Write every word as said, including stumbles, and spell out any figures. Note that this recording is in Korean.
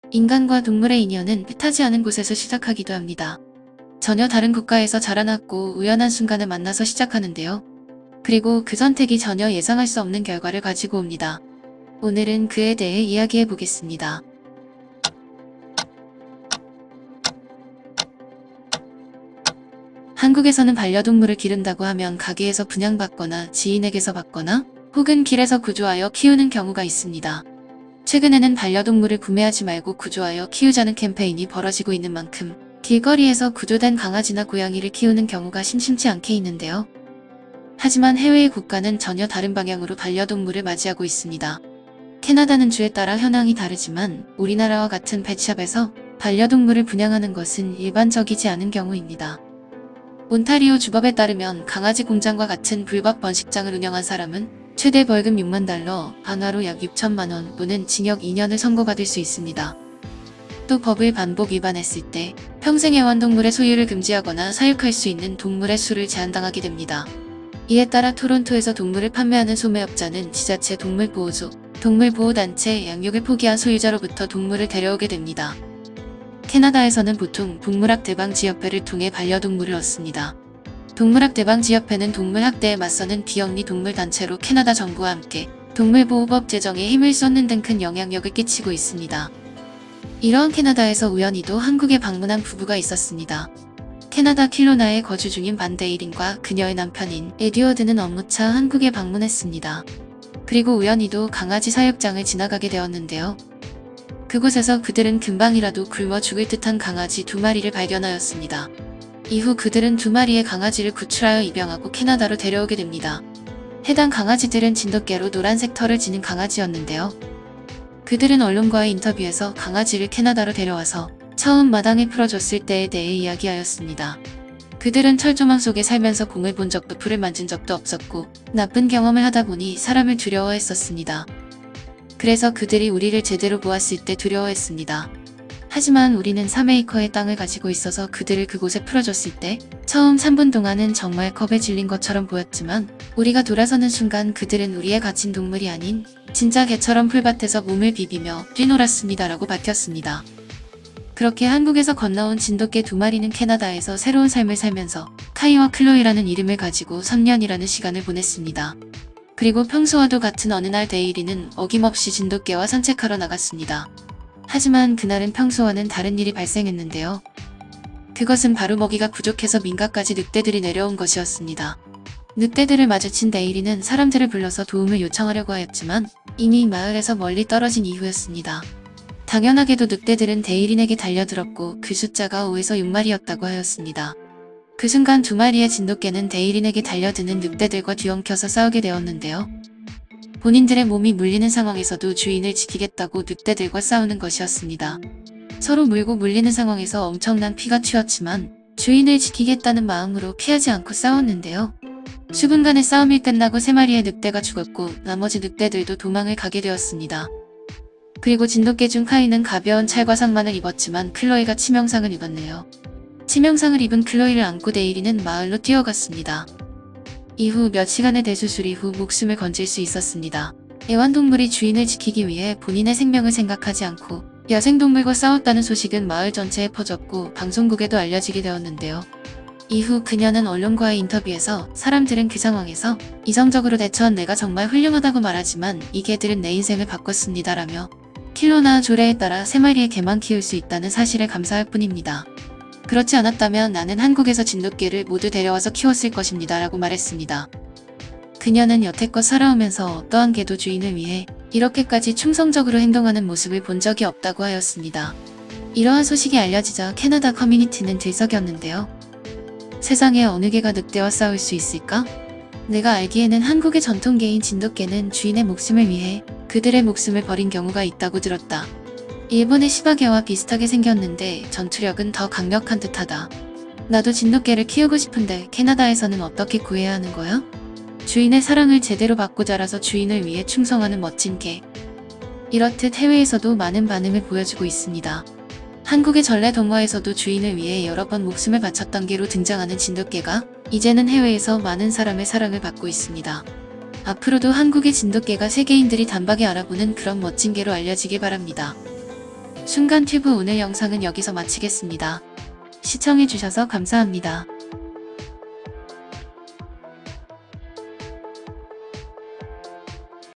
인간과 동물의 인연은 뜻하지 않은 곳에서 시작하기도 합니다. 전혀 다른 국가에서 자라났고 우연한 순간을 만나서 시작하는데요. 그리고 그 선택이 전혀 예상할 수 없는 결과를 가지고 옵니다. 오늘은 그에 대해 이야기해 보겠습니다. 한국에서는 반려동물을 기른다고 하면 가게에서 분양받거나 지인에게서 받거나 혹은 길에서 구조하여 키우는 경우가 있습니다. 최근에는 반려동물을 구매하지 말고 구조하여 키우자는 캠페인이 벌어지고 있는 만큼 길거리에서 구조된 강아지나 고양이를 키우는 경우가 심심치 않게 있는데요. 하지만 해외의 국가는 전혀 다른 방향으로 반려동물을 맞이하고 있습니다. 캐나다는 주에 따라 현황이 다르지만 우리나라와 같은 펫샵에서 반려동물을 분양하는 것은 일반적이지 않은 경우입니다. 온타리오 주법에 따르면 강아지 공장과 같은 불법 번식장을 운영한 사람은 최대 벌금 육만 달러, 반화로 약 육천만 원 또는 징역 이 년을 선고받을 수 있습니다. 또 법을 반복 위반했을 때 평생 애완동물의 소유를 금지하거나 사육할 수 있는 동물의 수를 제한당하게 됩니다. 이에 따라 토론토에서 동물을 판매하는 소매업자는 지자체 동물보호소, 동물보호단체, 양육을 포기한 소유자로부터 동물을 데려오게 됩니다. 캐나다에서는 보통 동물학 대방지협회를 통해 반려동물을 얻습니다. 동물학 대방지협회는 동물학대에 맞서는 비영리 동물단체로 캐나다 정부와 함께 동물보호법 제정에 힘을 쏟는 등 큰 영향력을 끼치고 있습니다. 이러한 캐나다에서 우연히도 한국에 방문한 부부가 있었습니다. 캐나다 킬로나에 거주 중인 반데일인과 그녀의 남편인 에듀어드는 업무차 한국에 방문했습니다. 그리고 우연히도 강아지 사육장을 지나가게 되었는데요. 그곳에서 그들은 금방이라도 굶어 죽을 듯한 강아지 두 마리를 발견하였습니다. 이후 그들은 두 마리의 강아지를 구출하여 입양하고 캐나다로 데려오게 됩니다. 해당 강아지들은 진돗개로 노란색 털을 지닌 강아지였는데요. 그들은 언론과의 인터뷰에서 강아지를 캐나다로 데려와서 처음 마당에 풀어줬을 때에 대해 이야기하였습니다. 그들은 철조망 속에 살면서 공을 본 적도 풀을 만진 적도 없었고 나쁜 경험을 하다 보니 사람을 두려워했었습니다. 그래서 그들이 우리를 제대로 보았을 때 두려워했습니다. 하지만 우리는 삼 에이커의 땅을 가지고 있어서 그들을 그곳에 풀어줬을 때 처음 삼 분 동안은 정말 겁에 질린 것처럼 보였지만 우리가 돌아서는 순간 그들은 우리의 갇힌 동물이 아닌 진짜 개처럼 풀밭에서 몸을 비비며 뛰놀았습니다. 라고 밝혔습니다. 그렇게 한국에서 건너온 진돗개 두 마리는 캐나다에서 새로운 삶을 살면서 카이와 클로이라는 이름을 가지고 삼 년이라는 시간을 보냈습니다. 그리고 평소와도 같은 어느 날 데일리는 어김없이 진돗개와 산책하러 나갔습니다. 하지만 그날은 평소와는 다른 일이 발생했는데요. 그것은 바로 먹이가 부족해서 민가까지 늑대들이 내려온 것이었습니다. 늑대들을 마주친 데일리는 사람들을 불러서 도움을 요청하려고 하였지만 이미 마을에서 멀리 떨어진 이후였습니다. 당연하게도 늑대들은 데일린에게 달려들었고 그 숫자가 오에서 육 마리였다고 하였습니다. 그 순간 두 마리의 진돗개는 데일린에게 달려드는 늑대들과 뒤엉켜서 싸우게 되었는데요. 본인들의 몸이 물리는 상황에서도 주인을 지키겠다고 늑대들과 싸우는 것이었습니다. 서로 물고 물리는 상황에서 엄청난 피가 튀었지만 주인을 지키겠다는 마음으로 피하지 않고 싸웠는데요. 수분간의 싸움이 끝나고 세 마리의 늑대가 죽었고 나머지 늑대들도 도망을 가게 되었습니다. 그리고 진돗개 중 카이는 가벼운 찰과 상만을 입었지만 클로이가 치명상을 입었네요. 치명상을 입은 클로이를 안고 데일리는 마을로 뛰어갔습니다. 이후 몇 시간의 대수술 이후 목숨을 건질 수 있었습니다. 애완동물이 주인을 지키기 위해 본인의 생명을 생각하지 않고 야생동물과 싸웠다는 소식은 마을 전체에 퍼졌고 방송국에도 알려지게 되었는데요. 이후 그녀는 언론과의 인터뷰에서 사람들은 그 상황에서 이성적으로 대처한 내가 정말 훌륭하다고 말하지만 이 개들은 내 인생을 바꿨습니다. 라며 킬로나 조례에 따라 세 마리의 개만 키울 수 있다는 사실에 감사할 뿐입니다. 그렇지 않았다면 나는 한국에서 진돗개를 모두 데려와서 키웠을 것입니다. 라고 말했습니다. 그녀는 여태껏 살아오면서 어떠한 개도 주인을 위해 이렇게까지 충성적으로 행동하는 모습을 본 적이 없다고 하였습니다. 이러한 소식이 알려지자 캐나다 커뮤니티는 들썩였는데요. 세상에 어느 개가 늑대와 싸울 수 있을까? 내가 알기에는 한국의 전통개인 진돗개는 주인의 목숨을 위해 그들의 목숨을 버린 경우가 있다고 들었다. 일본의 시바개와 비슷하게 생겼는데 전투력은 더 강력한 듯하다. 나도 진돗개를 키우고 싶은데 캐나다에서는 어떻게 구해야 하는 거야? 주인의 사랑을 제대로 받고 자라서 주인을 위해 충성하는 멋진 개. 이렇듯 해외에서도 많은 반응을 보여주고 있습니다. 한국의 전래 동화에서도 주인을 위해 여러 번 목숨을 바쳤던 개로 등장하는 진돗개가 이제는 해외에서 많은 사람의 사랑을 받고 있습니다. 앞으로도 한국의 진돗개가 세계인들이 단박에 알아보는 그런 멋진 개로 알려지길 바랍니다. 순간튜브 오늘 영상은 여기서 마치겠습니다. 시청해주셔서 감사합니다.